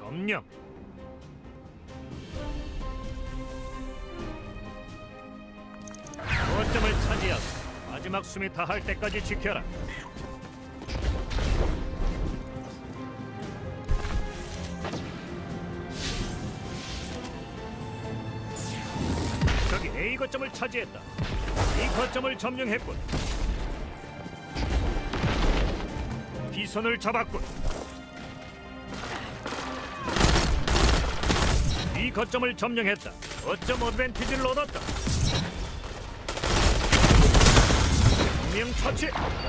점령. 거점을 차지하고 마지막 숨이 다할 때까지 지켜라. 저기 A 거점을 차지했다. 이 거점을 점령했군. B선을 잡았군. 이 거점을 점령했다. 거점 어드밴티지를 얻었다. 명 처치.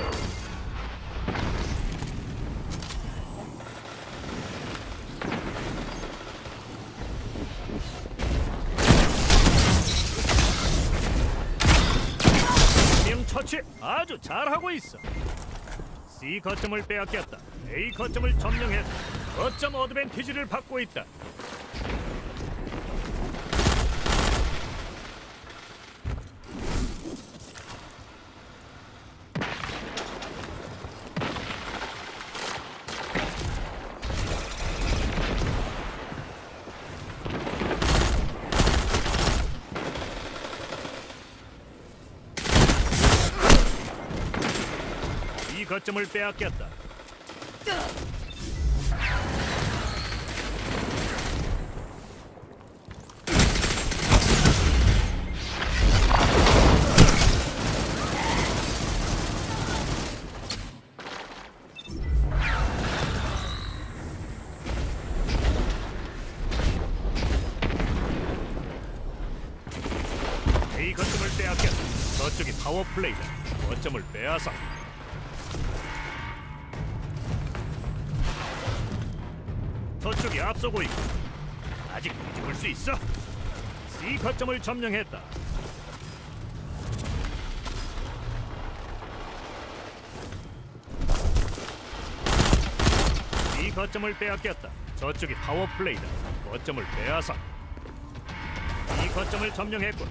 명 처치. 아주 잘하고 있어. C 거점을 빼앗겼다. A 거점을 점령했다. 거점 어드밴티지를 받고 있다. 이 거점을 빼앗겼다. A 거점을 빼앗겼다. 저쪽이 파워 플레이다. 거점을 빼앗아. 저쪽이 앞서고 있고 아직 뒤집을 수 있어. C 거점을 점령했다. C 거점을 빼앗겼다. 저쪽이 파워 플레이다. 거점을 빼앗아. 이 거점을 점령했군.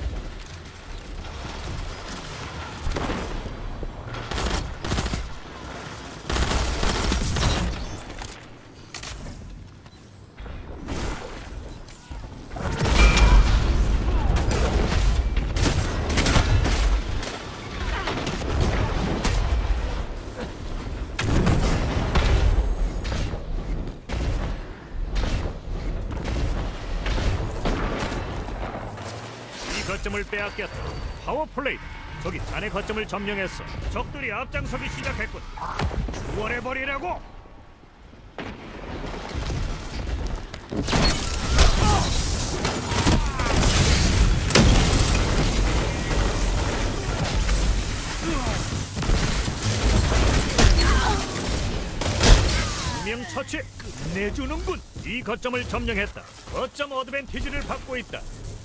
거점을 빼앗겼다. 파워플레이. 저기 자네 거점을 점령했어. 적들이 앞장서기 시작했군. 추월해버리라고. 명 처치. 끝내주는군. 이 거점을 점령했다. 거점 어드밴티지를 받고 있다.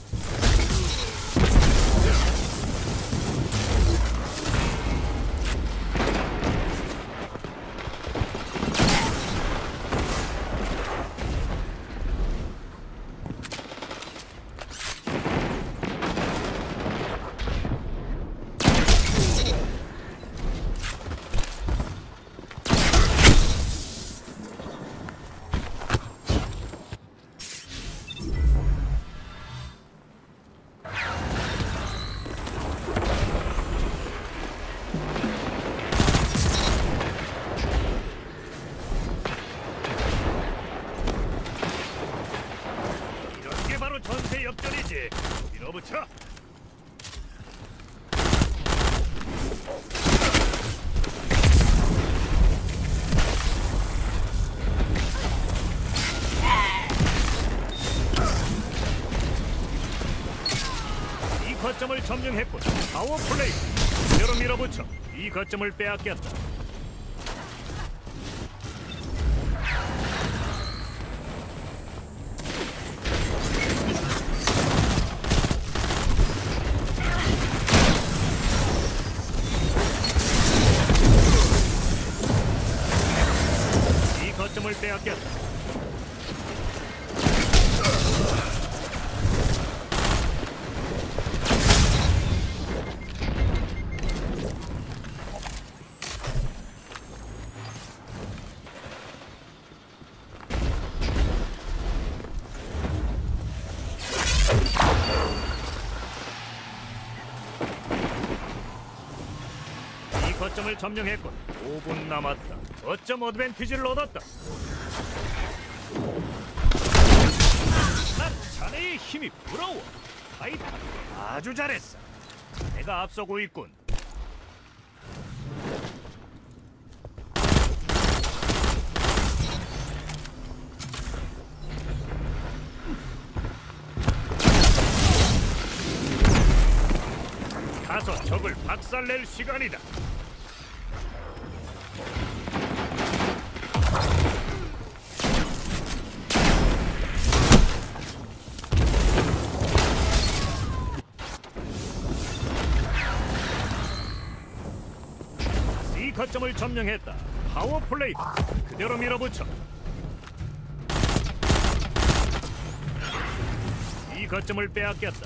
전세 역전이지. 밀어붙여. 이 거점을 점령했군. 파워 플레이. 그대로 밀어붙여. 이 거점을 빼앗겼다. 거점을 빼앗겼다. 거점을 점령했군. 5분 남았다. 거점 어드밴티지를 얻었다. 난 자네의 힘이 부러워. 타이탄, 아주 잘했어. 자네가 앞서고 있군. 가서 적을 박살낼 시간이다. C 거점을 점령했다. 파워플레이 그대로 밀어붙여. 이 거점을 빼앗겼다.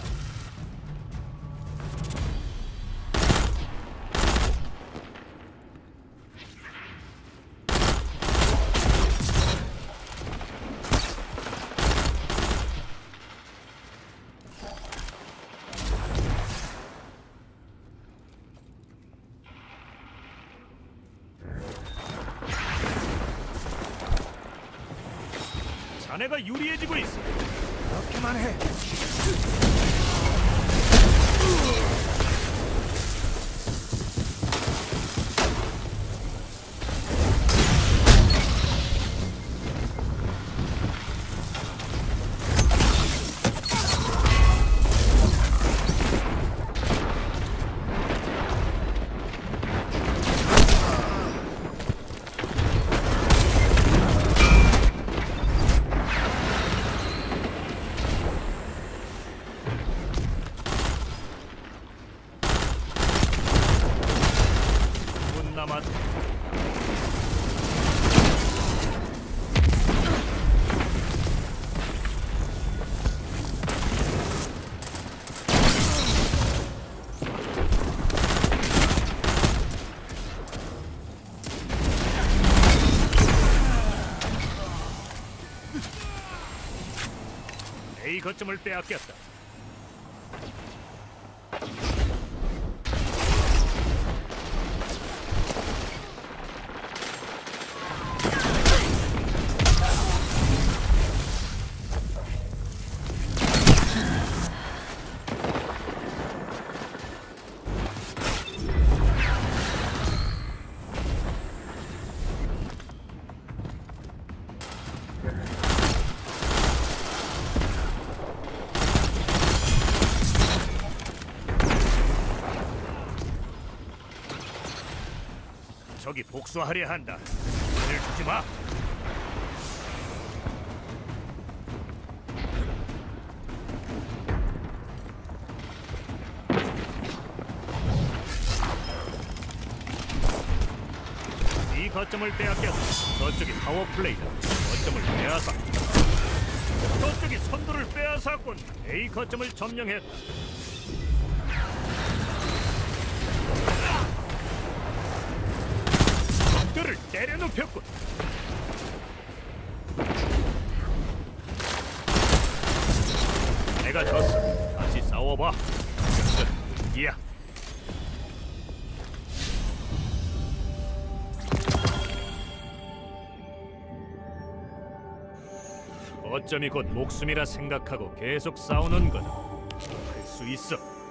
자네가 유리해지고 있어. 그렇게만 해. 남았다. A 거점을 빼앗겼다. 적이 복수하려 한다. 손을 주지 마. 이 거점을 빼앗겼다. 저쪽이 파워플레이다. 거점을 빼앗아. 저쪽이 선두를 빼앗았군. A 거점을 점령했다. 적들을 때려눕혔군. 내가 졌어. 다시 싸워봐. 이건 이야. 어쩌면 곧 목숨이라 생각하고 계속 싸우는 거다. 할 수 있어.